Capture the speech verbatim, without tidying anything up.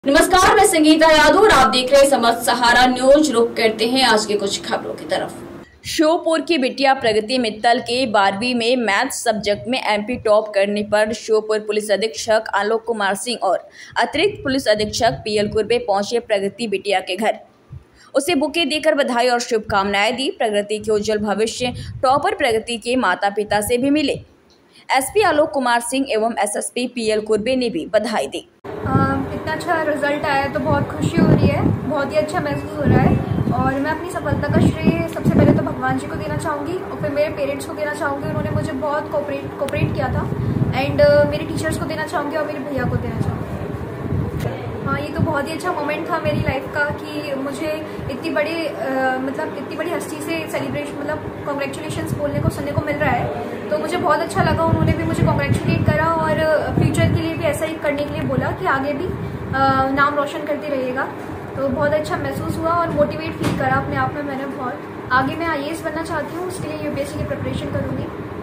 नमस्कार, मैं संगीता यादव और आप देख रहे हैं समस्त सहारा न्यूज। रुक करते हैं आज के कुछ खबरों की तरफ। श्योपुर की बिटिया प्रगति मित्तल के बारहवीं में मैथ सब्जेक्ट में एमपी टॉप करने पर श्योपुर पुलिस अधीक्षक आलोक कुमार सिंह और अतिरिक्त पुलिस अधीक्षक पीएल कुर्बे पहुंचे प्रगति बिटिया के घर। उसे बुके देकर बधाई और शुभकामनाएं दी। प्रगति के उज्जवल भविष्य टॉपर प्रगति के माता पिता से भी मिले। एसपी आलोक कुमार सिंह एवं एसएसपी पीएल कुर्बे ने भी बधाई दी। इतना अच्छा रिजल्ट आया तो बहुत खुशी हो रही है, बहुत ही अच्छा महसूस हो रहा है और मैं अपनी सफलता का श्रेय सबसे पहले तो भगवान जी को देना चाहूँगी और फिर मेरे पेरेंट्स को देना चाहूँगी। उन्होंने मुझे बहुत कोऑपरेट कोऑपरेट किया था एंड uh, मेरे टीचर्स को देना चाहूँगी और मेरे भैया को देना चाहूँगी। हाँ, ये तो बहुत ही अच्छा मोमेंट था मेरी लाइफ का कि मुझे इतनी बड़ी uh, मतलब इतनी बड़ी हस्ती से सेलिब्रेशन मतलब कॉन्ग्रेचुलेशंस बोलने को सुनने को मिल रहा है, तो मुझे बहुत अच्छा लगा। उन्होंने भी मुझे कॉन्ग्रेचुलेट करा और फ्यूचर के लिए भी ऐसा ही करने के लिए बोला कि आगे भी नाम रोशन करते रहिएगा। तो बहुत अच्छा महसूस हुआ और मोटिवेट फील करा अपने आप में मैंने बहुत। आगे मैं आईएएस बनना चाहती हूँ, उसके लिए यूपीएससी की प्रिपरेशन करूँगी।